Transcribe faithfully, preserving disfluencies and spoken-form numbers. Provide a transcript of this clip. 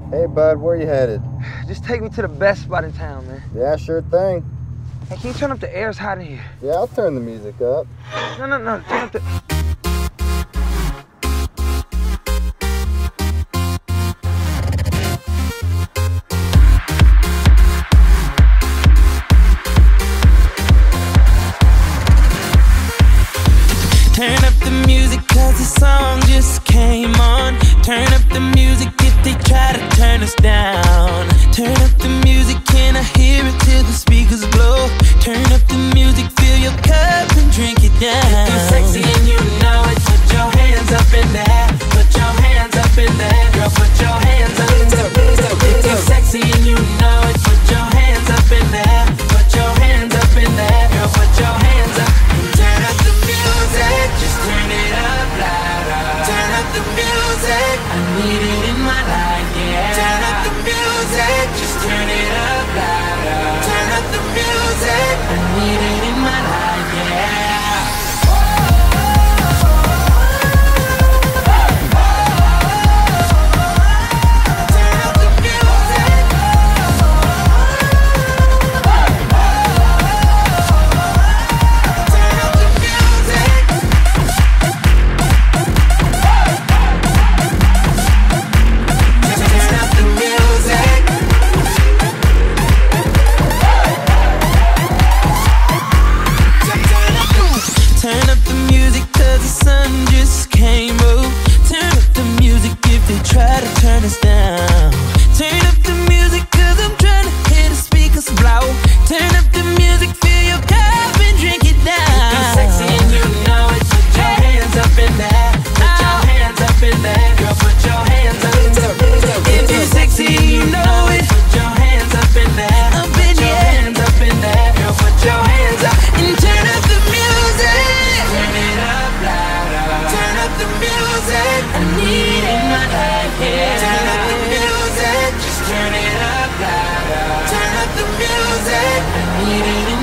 Hey, bud, where you headed? Just take me to the best spot in town, man. Yeah, sure thing. Hey, can you turn up the air? It's hot in here. Yeah, I'll turn the music up. No, no, no, turn up the... Turn up the music cause the song just came on. Turn up the music if they try to turn us down. Turn up the music, can I hear it till the speakers blow? Turn up the music, fill your cup and drink it down. If you're sexy and you know it, put your hands up in there. Put your hands up in there. Girl, put your hands up in there. If you're sexy and you know it, put your hands up in there. Put your hands up in there. Girl, put your hands up. Turn up the music, just turn it up louder. Turn up the music, I need it in my life, yeah. Turn up the music, just turn it up louder. Turn up the music, I need it in my life, yeah. Turn up the music cause the sun just came up. Turn up the music if they try to turn us down. Turn up the music cause I'm trying to hear the speakers blow. Turn up the music, fill your cup and drink it down. If you're sexy and you know it, put your hands up in there. Put your hands up in there. Girl, put your hands up in there. If you're sexy and you know it, put your hands up in there. Up in your hands up in there. Girl, put your hands up and turn up the music. Turn it up louder. Turn up the music, I need it in my life, yeah. Turn up the music, just turn it up louder. Turn up the music, I need it in